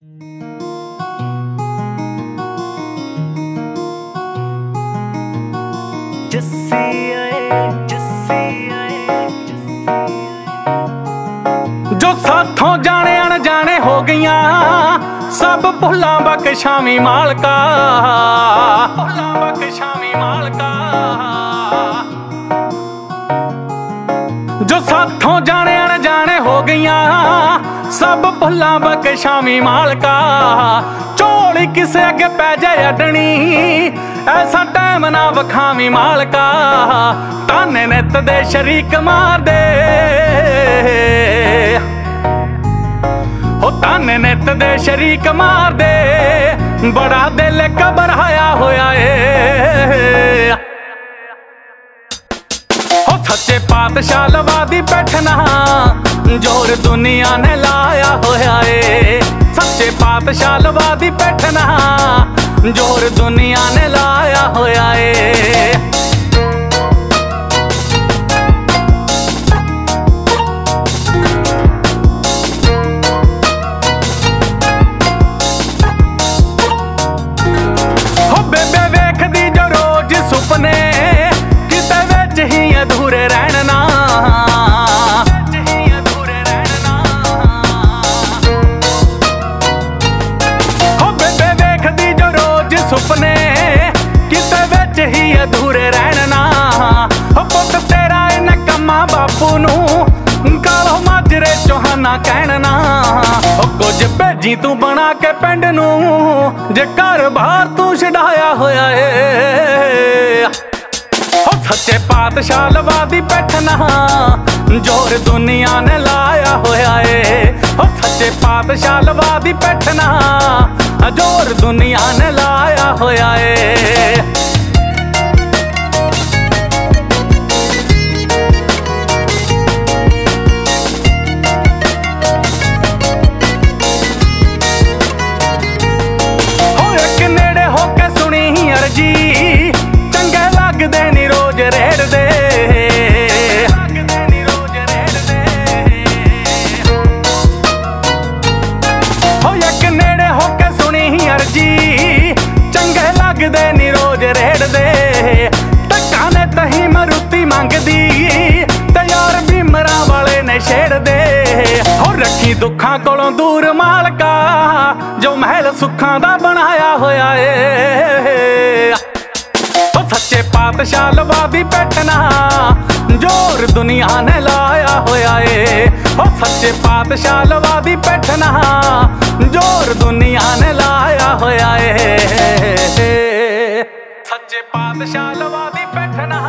जो साथों जाने अनजाने हो गईया सब भुल्लां बख्शावी मालका, भुल्लां बख्शावी मालका। जो साथों जाने अनजाने हो गईया सब भुल्लां बख्शावी मालका। झोली किसे अगे पै जाए अडनी ऐसा टाइम ना वखावी मालका। ताने नित दे शरीक मार दे हो, ताने नित दे शरीक मार दे। बड़ा दिल घबराया होया ए हो, सच्चे पातशाह लवादी बैठना जोर दुनिया ने लाया होया ए। सच्चे पातशाह लवादी बैठना जोर दुनिया ने लाया होया ए। हो बेबे वेखदी जो रोज सुपने किते विच ही अधूरे रहना, सुपने किते विच ही अधूरे रहना। पुत तेरा इन कम्मा बापू नू कालो माजरे चौहाना कहना। कुछ भेजी तू बना के पिंड नू जे घर बाहर तू छड़ाया होया ए। सच्चे पातशाह लवादी बैठना जोर दुनिया ने लाया होया ए। सच्चे पातशाह लवादी बैठना जोर दुनिया ने लाया होया ए। हो एक नेड़े होके सुनी अर्जी चंगे लगदे नी रोज रेड़ दे। अर्जी चंगे लगदे नी रोज रेड़ दे। धक्का ने तही मरुती मंगदी ते यार भीमरा वाले ने छेड़ दे। हो रखी दुखां कोलों दूर मालका जो महल सुखां दा बनाया होया ए। सच्चे पातशाह लवादी बैठना जोर दुनिया ने लाया होया ए। सच्चे पातशाह लवादी बैठना जोर दुनिया ने लाया होया ए। सच्चे पातशाह लवादी बैठना